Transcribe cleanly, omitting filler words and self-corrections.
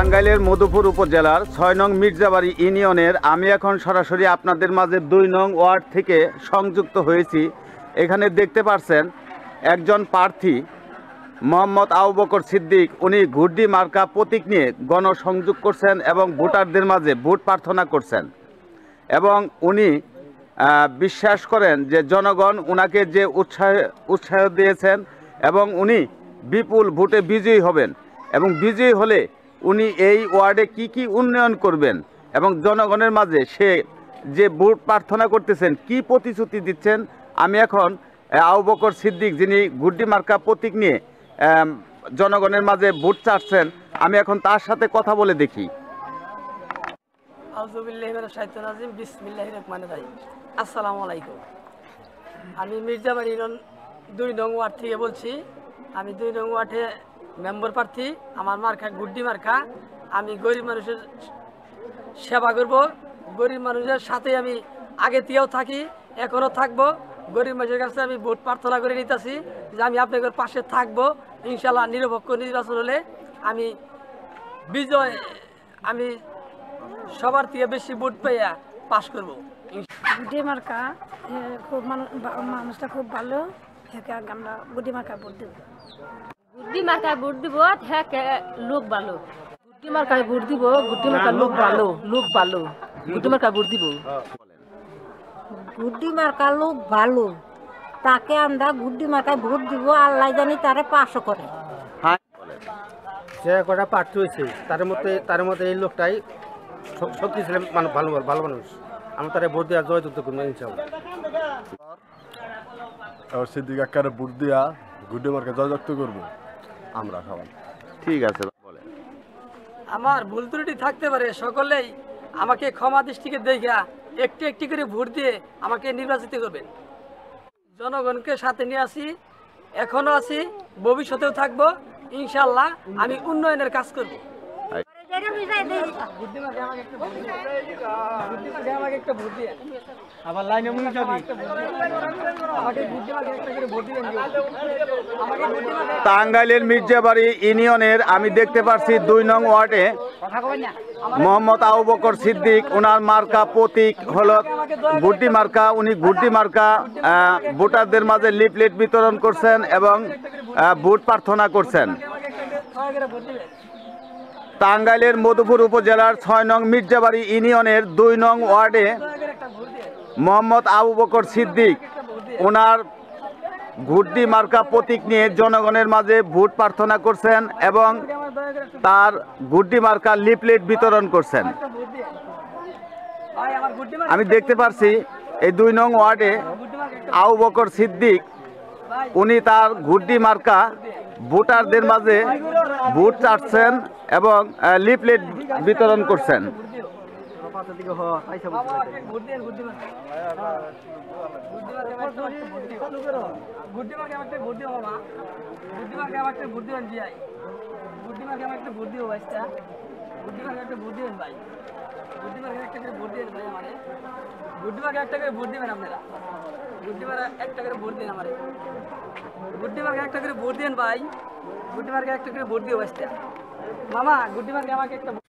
টাঙ্গাইলের মধুপুর উপজেলার ৬ নং মির্জাবাড়ি ইউনিয়নের আমি এখন সরাসরি আপনাদের মাঝে ২ নং ওয়ার্ড থেকে সংযুক্ত হয়েছি। এখানে দেখতে পাচ্ছেন একজন প্রার্থী মোহাম্মদ আবু বকর সিদ্দিক, উনি ঘুড্ডি মার্কা প্রতীক নিয়ে গণসংযোগ করছেন এবং ভোটারদের মাঝে ভোট প্রার্থনা করছেন এবং উনি বিশ্বাস করেন যে জনগণ উনাকে যে উৎসাহ দিয়েছেন এবং উনি বিপুল ভোটে বিজয়ী হবেন এবং বিজয়ী হলে উনি এই ওয়ার্ডে কি কি উন্নয়ন করবেন এবং জনগণের মাঝে সে যে ভোট প্রার্থনা করতেছেন কি প্রতিশ্রুতি দিচ্ছেন। আমি এখন আবু বকর সিদ্দিক, যিনি ঘুড্ডি মার্কা প্রতীক নিয়ে জনগণের মাঝে ভোট চাচ্ছেন, আমি এখন তার সাথে কথা বলে দেখি। আসসালামু আলাইকুম। আমি মির্জাবাড়ি ২ নং ওয়ার্ড থেকে বলছি। আমি ২ নং ওয়ার্ডে মেম্বার প্রার্থী। আমার মার্কা ঘুড্ডি মার্কা। আমি গরিব মানুষের সেবা করব, গরিব মানুষের সাথে আমি আগে থেকেও থাকি, এখনও থাকবো। গরিব মানুষের কাছে আমি ভোট প্রার্থনা করে নিতেছি যে আমি আপনাদের পাশে থাকবো। ইনশাল্লাহ নিরপেক্ষ নির্বাচন হলে আমি বিজয়, আমি সবার থেকে বেশি ভোট পেয়ে পাশ করবো। গুড্ডি মার্কা খুব মানুষটা খুব ভালো, আমরা গুড্ডি মার্কা ভোট দেব। গুড্ডি মার্কা ভোট দিব, হ্যাঁ লোক ভালো। গুড্ডি মার্কায় ভোট দিব, গুড্ডি মার্কা লোক ভালো, লোক ভালো। গুড্ডি মার্কা ভোট দিব। গুড্ডি মার্কা লোক ভালো, তাকে আমরা গুড্ডি মার্কায় ভোট দিব। আল্লাহ জানি তারে পাশও করে। যে কটা প্রার্থী হয়েছে তার মধ্যে এই লোকটাই সত্যি ছিলেন ভালো মানুষ। আমি তারা ভোট দেওয়া জয় যুক্ত করবো ইনশাল্লাহ। সিদ্দিক আকারে ভোট দিয়া গুড্ডি মার্কা জয় যুক্ত করবো আমরা সবাই। ঠিক আছে, বলেন। আমার ভুল ত্রুটি থাকতে পারে, সকলেই আমাকে ক্ষমা দৃষ্টিকে দেখা একটি একটি করে ভোট দিয়ে আমাকে নির্বাচিত করবেন। জনগণকে সাথে নিয়ে আসি, এখনো আছি, ভবিষ্যতেও থাকবো। ইনশাল্লাহ আমি উন্নয়নের কাজ করব। টাঙ্গাইলের মির্জাবাড়ি ইউনিয়নের আমি দেখতে পাচ্ছি ২ নং ওয়ার্ডে মোহাম্মদ আবু বকর সিদ্দিক, ওনার মার্কা প্রতীক হলো ঘুড্ডি মার্কা। উনি ঘুড্ডি মার্কা ভোটারদের মাঝে লিফলেট বিতরণ করছেন এবং ভোট প্রার্থনা করছেন। টাঙ্গাইলের মধুপুর উপজেলার ৬ নং মির্জাবাড়ি ইউনিয়নের ২ নং ওয়ার্ডে মোহাম্মদ আবু বকর সিদ্দিক, ওনার ঘুড্ডি মার্কা প্রতীক নিয়ে জনগণের মাঝে ভোট প্রার্থনা করছেন এবং তার ঘুড্ডি মার্কা লিফলেট বিতরণ করছেন। আমি দেখতে পাচ্ছি এই ২ নং ওয়ার্ডে আবু বকর সিদ্দিক, উনি তার ঘুড্ডি মার্কা ভোটারদের মাঝে ভোট চাচ্ছেন এবং লিফলেট বিতরণ করছেন। মামা গুড্ডি মার্কে আমাকে একটা